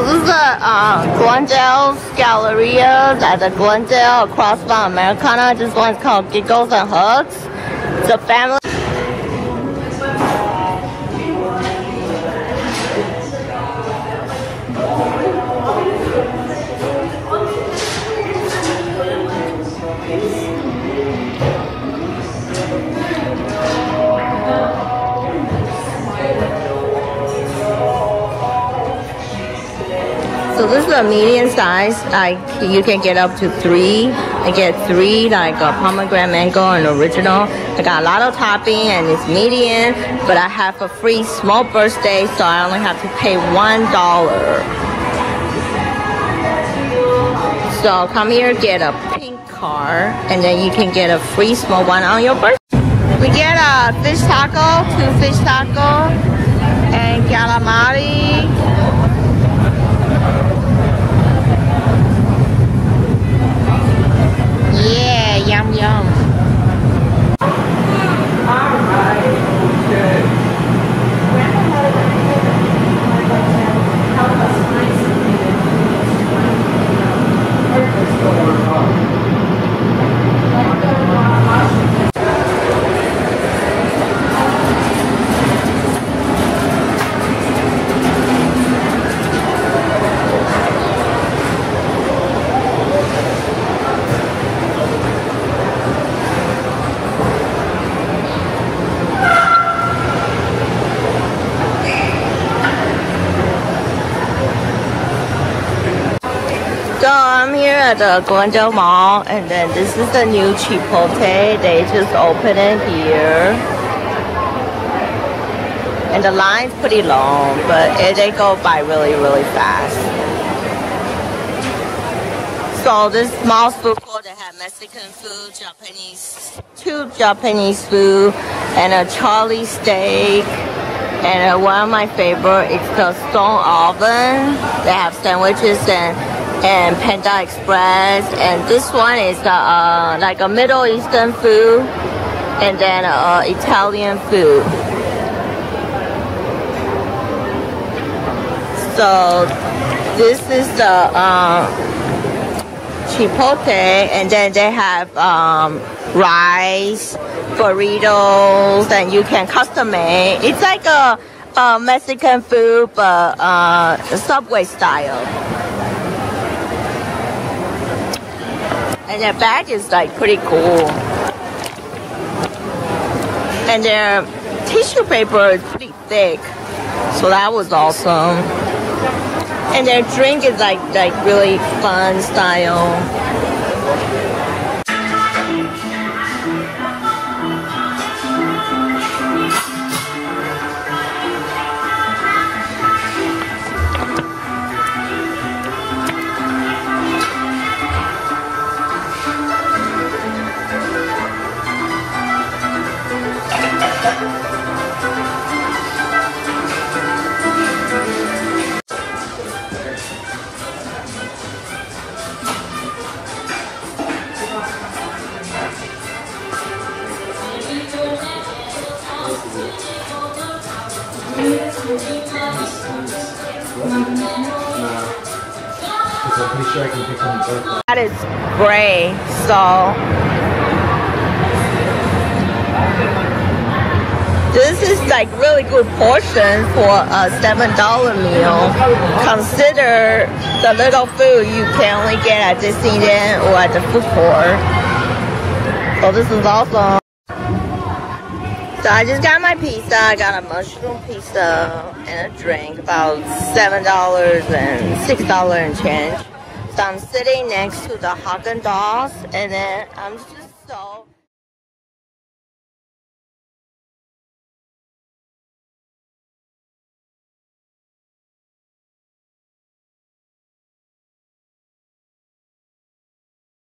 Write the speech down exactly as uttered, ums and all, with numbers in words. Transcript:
this is the uh, Glendale's Galleria at the Glendale across from Americana. This one's called Giggles and Hugs. It's a family. So this is a medium size. Like you can get up to three. I get three, like a pomegranate mango and original. I got a lot of topping and it's medium, but I have a free small birthday, so I only have to pay one dollar. So come here, get a pink card, and then you can get a free small one on your birthday. We get a fish taco, two fish taco, and calamari. Yeah, yum yum. Alright, okay. So I'm here at the Glendale Mall, and then this is the new Chipotle. They just opened it here. And the line's pretty long, but it, they go by really, really fast. So this small food court, they have Mexican food, Japanese, two Japanese food, and a Charlie steak. And uh, one of my favorite is the Stone Oven. They have sandwiches and and Panda Express, and this one is the, uh, like a Middle Eastern food, and then uh, Italian food. So this is the uh, Chipotle, and then they have um, rice, burritos, and you can custom make. It's like a, a Mexican food, but uh, Subway style. And their bag is like pretty cool. And their tissue paper is pretty thick. So that was awesome. And their drink is like like really fun style. That is gray, so this is like really good portion for a seven dollar meal. Consider the little food you can only get at Disneyland or at the food court. So this is awesome. So I just got my pizza. I got a mushroom pizza and a drink, about seven dollars and six dollars and change. So I'm sitting next to the Haagen-Dazs, and then I'm just so